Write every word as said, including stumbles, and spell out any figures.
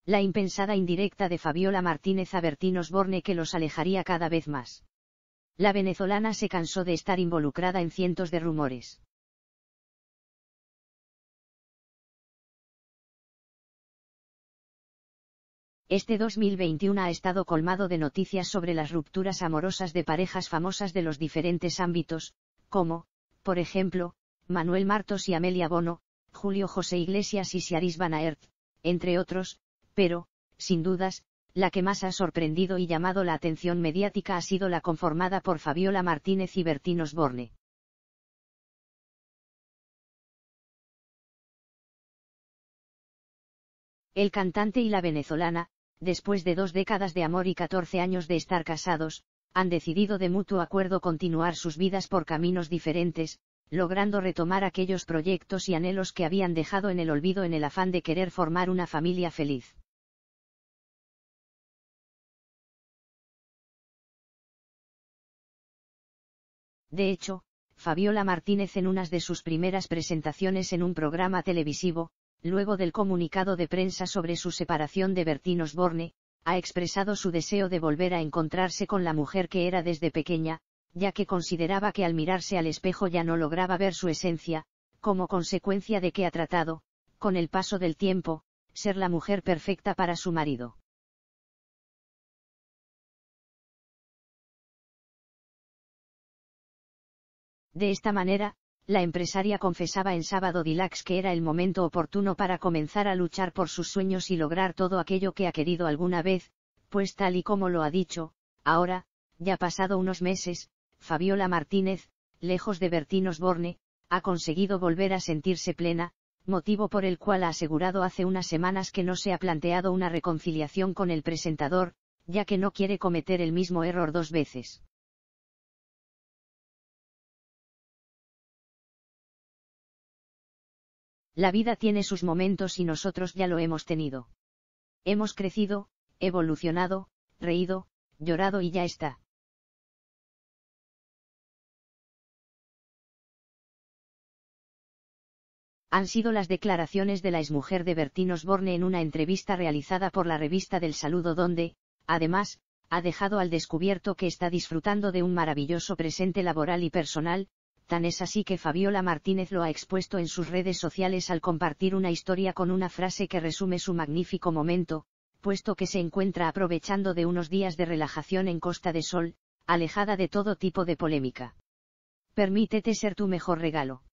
La impensada indirecta de Fabiola Martínez a Bertín Osborne que los alejaría cada vez más. La venezolana se cansó de estar involucrada en cientos de rumores. Este dos mil veintiuno ha estado colmado de noticias sobre las rupturas amorosas de parejas famosas de los diferentes ámbitos, como, por ejemplo, Manuel Martos y Amelia Bono, Julio José Iglesias y Siaris Van Aert, entre otros, pero, sin dudas, la que más ha sorprendido y llamado la atención mediática ha sido la conformada por Fabiola Martínez y Bertín Osborne. El cantante y la venezolana, después de dos décadas de amor y catorce años de estar casados, han decidido de mutuo acuerdo continuar sus vidas por caminos diferentes, logrando retomar aquellos proyectos y anhelos que habían dejado en el olvido en el afán de querer formar una familia feliz. De hecho, Fabiola Martínez en unas de sus primeras presentaciones en un programa televisivo, luego del comunicado de prensa sobre su separación de Bertín Osborne, ha expresado su deseo de volver a encontrarse con la mujer que era desde pequeña, ya que consideraba que al mirarse al espejo ya no lograba ver su esencia, como consecuencia de que ha tratado, con el paso del tiempo, ser la mujer perfecta para su marido. De esta manera, la empresaria confesaba en Sábado Deluxe que era el momento oportuno para comenzar a luchar por sus sueños y lograr todo aquello que ha querido alguna vez, pues tal y como lo ha dicho, ahora, ya pasado unos meses, Fabiola Martínez, lejos de Bertín Osborne, ha conseguido volver a sentirse plena, motivo por el cual ha asegurado hace unas semanas que no se ha planteado una reconciliación con el presentador, ya que no quiere cometer el mismo error dos veces. La vida tiene sus momentos y nosotros ya lo hemos tenido. Hemos crecido, evolucionado, reído, llorado y ya está. Han sido las declaraciones de la exmujer de Bertín Osborne en una entrevista realizada por la revista del Saludo donde, además, ha dejado al descubierto que está disfrutando de un maravilloso presente laboral y personal. Tan es así que Fabiola Martínez lo ha expuesto en sus redes sociales al compartir una historia con una frase que resume su magnífico momento, puesto que se encuentra aprovechando de unos días de relajación en Costa de Sol, alejada de todo tipo de polémica. Permítete ser tu mejor regalo.